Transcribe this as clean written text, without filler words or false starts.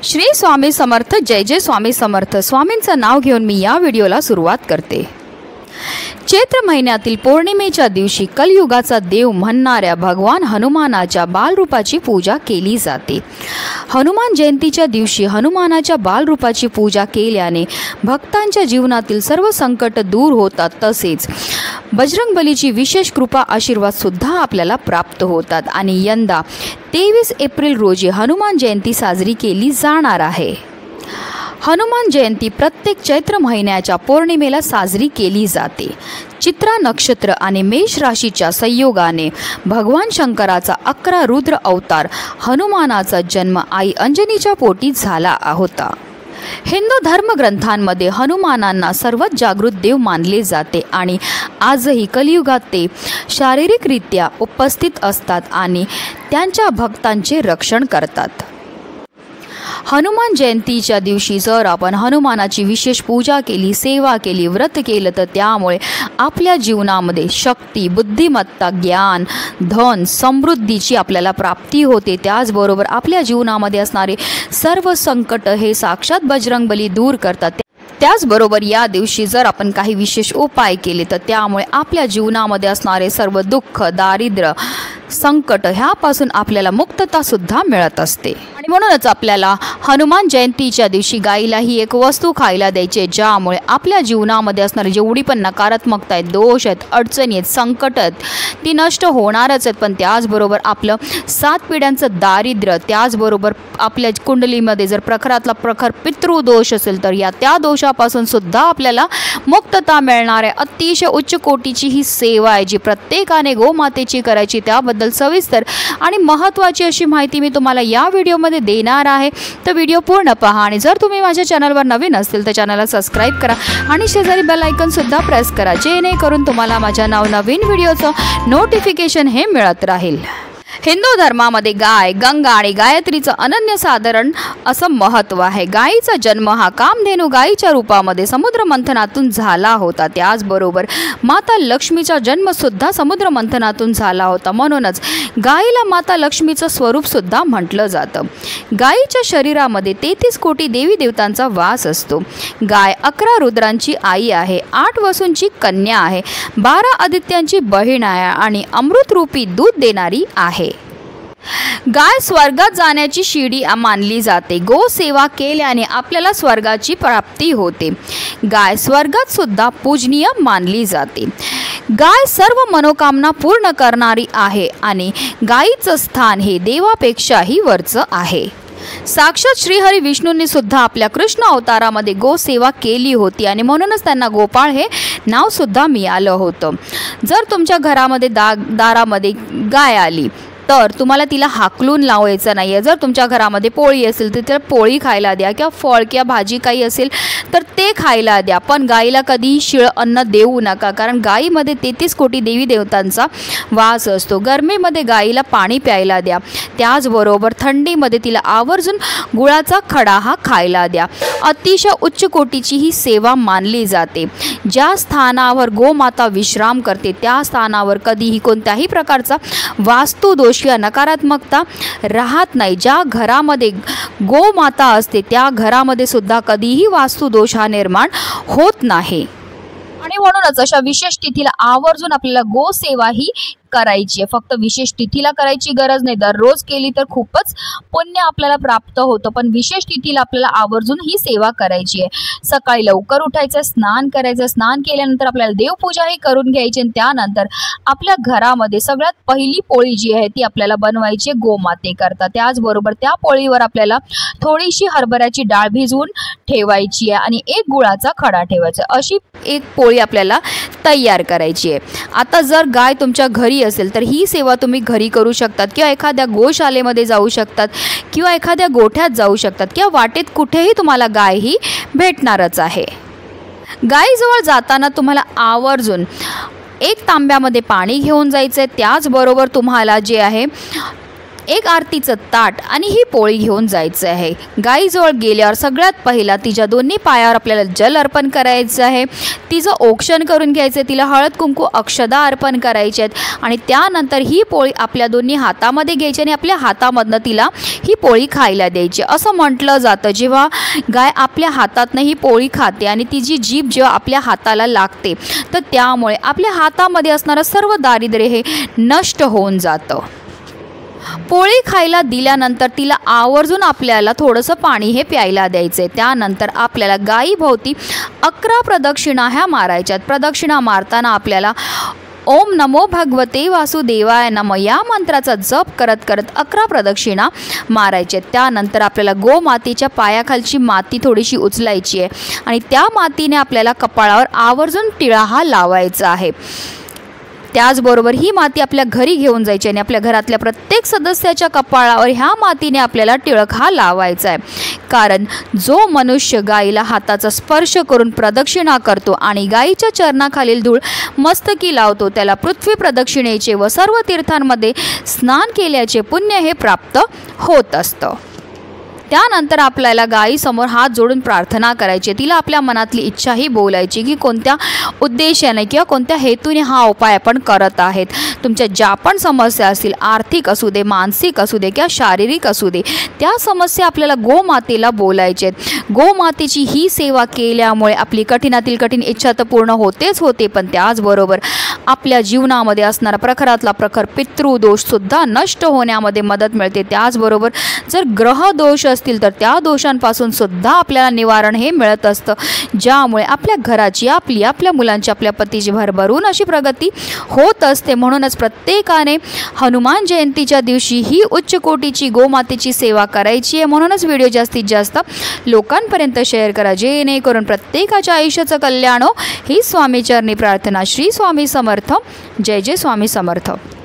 श्री स्वामी समर्थ, जय जय स्वामी समर्थ। स्वामींचं नाव घेऊन मी या व्हिडिओला सुरुवात करते। चैत्र महिन्यातील पौर्णिमेच्या दिवशी कलियुगाचा देव म्हणणाऱ्या भगवान हनुमानाच्या बालरूपाची पूजा केली जाते। हनुमान जयंतीच्या दिवशी हनुमानाच्या बालरूपाची पूजा केल्याने भक्तांच्या जीवनातील सर्व संकट दूर होतात, तसेच बजरंगबलीची विशेष कृपा आशीर्वाद सुद्धा आपल्याला प्राप्त होतात। आणि यंदा 23 एप्रिल रोजी हनुमान जयंती साजरी केली जाणार आहे। हनुमान जयंती प्रत्येक चैत्र महिन्याच्या पौर्णिमेला साजरी केली जाते। चित्रा नक्षत्र आणि मेष राशीच्या संयोगाने भगवान शंकराचा 11 रुद्र अवतार हनुमानाचा जन्म आई अंजनीच्या पोटी झाला होता। हिंदू धर्मग्रंथांमध्ये हनुमानांना सर्वात जागृत देव मानले जाते आणि आजही कलियुगात ते शारीरिकरित्या उपस्थित असतात आणि त्यांच्या भक्तांचे रक्षण करतात। हनुमान जयंतीच्या दिवशी जर आपण हनुमानाची विशेष पूजा केली, सेवा केली, व्रत केलं तर त्यामुळे आपल्या जीवनामध्ये शक्ती, बुद्धिमत्ता, ज्ञान, धन, समृद्धीची आपल्याला प्राप्ती होते। त्याचबरोबर आपल्या जीवनामध्ये असणारे सर्व संकट हे साक्षात बजरंगबली दूर करतात। त्याचबरोबर या दिवशी जर आपण काही विशेष उपाय केले तर त्यामुळे आपल्या जीवनामध्ये असणारे सर्व दुःख, दारिद्र्य, संकट ह्यापासून आपल्याला मुक्तता सुद्धा मिळत असते। आणि म्हणूनच आपल्याला हनुमान जयंतीच्या दिवशी गाईला ही एक वस्तू खायला द्यायची, ज्यामुळे आपल्या जीवनामध्ये असणारी जेवढी पण नकारात्मकता आहेत, दोष आहेत, अडचणी आहेत, संकट आहेत, ती नष्ट होणारच आहेत। पण त्याचबरोबर आपलं 7 पिढ्यांचं दारिद्र्य, त्याचबरोबर आपल्या कुंडलीमध्ये जर प्रखरातला प्रखर पितृदोष असेल तर त्या दोषापासून सुद्धा आपल्याला मुक्तता मिळणार आहे। अतिशय उच्च कोटीची ही सेवा आहे जी प्रत्येकाने गोमातेची करायची। त्याबद्दल सविस्तर आणि महत्त्वाची अशी माहिती मी तुम्हाला या व्हिडिओमध्ये देणार आहे, तर व्हिडिओ पूर्ण पहा। आणि जर तुम्ही माझ्या चॅनलवर नवीन असतील तर चॅनलला सबस्क्राईब करा आणि शेजारी बेल आयकॉन सुद्धा प्रेस करा, जेणेकरून तुम्हाला माझ्या नवनवीन व्हिडिओचं नोटिफिकेशन हे मिळत राहील। हिंदू धर्मामध्ये गाय, गंगा आणि गायत्रीचं अनन्यसाधारण असं महत्त्व आहे। गायीचा जन्म हा कामधेनू गायीच्या रूपामध्ये समुद्र मंथनातून झाला होता। त्याचबरोबर माता लक्ष्मीचा जन्मसुद्धा समुद्र मंथनातून झाला होता, म्हणूनच गायीला माता लक्ष्मीचं स्वरूपसुद्धा म्हटलं जातं। गायीच्या शरीरामध्ये 33 कोटी देवी देवतांचा वास असतो। गाय 11 रुद्रांची आई आहे, 8 वसूंची कन्या आहे, 12 आदित्यांची बहीण आहे आणि अमृतरूपी दूध देणारी आहे। गाय स्वर्गात जाण्याची शिडी मानली जाते। गोसेवा केल्याने आपल्याला स्वर्गाची प्राप्ती होते। गाय स्वर्गात सुद्धा पूजनीय मानली जाते। गाय सर्व मनोकामना पूर्ण करणारी आहे आणि गायीचं स्थान हे देवापेक्षाही वरचं आहे। साक्षात श्रीहरी विष्णूंनी सुद्धा आपल्या कृष्ण अवतारामध्ये गोसेवा केली होती आणि म्हणूनच त्यांना गोपाळ हे नाव सुद्धा मिळालं होतं। जर तुमच्या घरामध्ये दारामध्ये गाय आली तर तुम्हाला तिला हाकलून लावायचं नाही आहे। जर तुमच्या घरामध्ये पोळी असेल तर तिला पोळी खायला द्या, किंवा फळ किंवा भाजी काही असेल तर ते खायला द्या, पण गाईला कधीही शिळं अन्न देऊ नका, कारण गाईमध्ये 33 कोटी देवी देवतांचा वास असतो। गरमीमध्ये गाईला पाणी प्यायला द्या, त्याचबरोबर थंडीमध्ये तिला आवर्जून गुळाचा खडा हा खायला द्या। अतिशय उच्च कोटीची ही सेवा मानली जाते। ज्या स्थानावर गोमाता विश्राम करते त्या स्थानावर कधीही कोणत्याही प्रकारचा वास्तुदोष किंवा नकारात्मकता राहत नाही। ज्या घरामध्ये गोमाता असते त्या घरामध्ये सुद्धा कधीही वास्तुदोष हा निर्माण होत नाही। आणि म्हणूनच अशा विशेष तिथीला आवर्जून आपल्याला गोसेवा ही करायची आहे। फक्त विशेष तिथीला करायची गरज नाही, दररोज केली तर खूपच पुण्य आपल्याला प्राप्त होतं, पण विशेष तिथीला आपल्याला आवर्जून ही सेवा करायची आहे। सकाळी लवकर उठायचं, स्नान करायचं, स्नान केल्यानंतर आपल्याला देवपूजाही करून घ्यायची आणि त्यानंतर आपल्या घरामध्ये सगळ्यात पहिली पोळी जी आहे ती आपल्याला बनवायची गोमातेकरता। त्याचबरोबर त्या पोळीवर आपल्याला थोडीशी हरभऱ्याची डाळ भिजवून ठेवायची आहे आणि एक गुळाचा खडा ठेवायचा, अशी एक पोळी आपल्याला तयार करायची आहे। आता जर गाय तुमच्या घरी असेल तर ही सेवा तुम्ही घरी करू शकतात, किंवा एखाद्या गोशालेमध्ये जाऊ शकतात, किंवा एखाद्या गोठ्यात जाऊ शकतात, किंवा वाटेत कुठेही तुम्हाला गाय ही भेटणारच आहे। गायीजवळ जाताना तुम्हाला आवर्जून 1 तांब्यामध्ये पाणी घेऊन जायचं आहे। त्याचबरोबर तुम्हाला जे आहे एक आरतीचं ताट आणि ही पोळी घेऊन जायचं आहे। गाईजवळ गेल्यावर सगळ्यात पहिला तिच्या दोन्ही पायावर आपल्याला जल अर्पण करायचं आहे, तिचं औक्षण करून घ्यायचं आहे, तिला हळद कुंकू अक्षदा अर्पण करायचे आहेत आणि त्यानंतर ही पोळी आपल्या दोन्ही हातामध्ये घ्यायची आणि आपल्या हातामधनं तिला ही पोळी खायला द्यायची। असं म्हटलं जातं जेव्हा गाय आपल्या हातातनं ही पोळी खाते आणि तिची जीभ जेव्हा आपल्या हाताला लागते तर त्यामुळे आपल्या हातामध्ये असणारं सर्व दारिद्र्य हे नष्ट होऊन जातं। पोळी खायला दिल्यानंतर तिला आवर्जून आपल्याला थोडंसं पाणी हे प्यायला द्यायचं आहे। त्यानंतर आपल्याला गायीभोवती 11 प्रदक्षिणा ह्या मारायच्यात। प्रदक्षिणा मारताना आपल्याला ओम नमो भगवते वासुदेवाय नमः या मंत्राचा जप करत करत 11 प्रदक्षिणा मारायचे। त्यानंतर आपल्याला गोमातेच्या पायाखालची माती थोडीशी उचलायची आहे आणि त्या मातीने आपल्याला कपाळावर आवर्जून टिळा हा लावायचा आहे। त्याचबरोबर ही माती आपल्या घरी घेऊन जायची आणि आपल्या घरातल्या प्रत्येक सदस्याच्या कपाळावर ह्या मातीने आपल्याला टिळक हा लावायचा आहे। कारण जो मनुष्य गायीला हाताचा स्पर्श करून प्रदक्षिणा करतो आणि गायीच्या चरणाखालील धूळ मस्तकी लावतो त्याला पृथ्वी प्रदक्षिणेचे व सर्व तीर्थांमध्ये स्नान केल्याचे पुण्य हे प्राप्त होत असतं। त्यानंतर आपल्याला गायीसमोर हात जोडून प्रार्थना करायची, तिला आपल्या मनातली इच्छाही बोलायची की कोणत्या उद्देशाने किंवा कोणत्या हेतूने हा उपाय आपण करत आहेत। तुमच्या ज्या पण समस्या असतील, आर्थिक असू दे, मानसिक असू दे किंवा शारीरिक असू दे, त्या समस्या आपल्याला गोमातेला बोलायचे आहेत। गोमातेची ही सेवा केल्यामुळे आपली कठीणातील कठीण इच्छा तर पूर्ण होतेच होते, पण त्याचबरोबर आपल्या जीवनामध्ये असणारा प्रखरातला प्रखर पितृदोषसुद्धा नष्ट होण्यामध्ये मदत मिळते। त्याचबरोबर जर ग्रहदोष असतील तर त्या दोषांपासून सुद्धा आपल्याला निवारण हे मिळत असतं, ज्यामुळे आपल्या घराची, आपल्या मुलांची, आपल्या पतीची भरभरून अशी प्रगती होत असते। म्हणूनच प्रत्येकाने हनुमान जयंतीच्या दिवशी ही उच्च कोटीची गोमातेची सेवा करायची आहे। म्हणूनच व्हिडिओ जास्तीत जास्त लोकांपर्यंत शेअर करा, जेणेकरून प्रत्येकाच्या आयुष्याचं कल्याण हो ही स्वामीचरणी प्रार्थना। श्री स्वामी समर्थ। जय जय स्वामी समर्थ।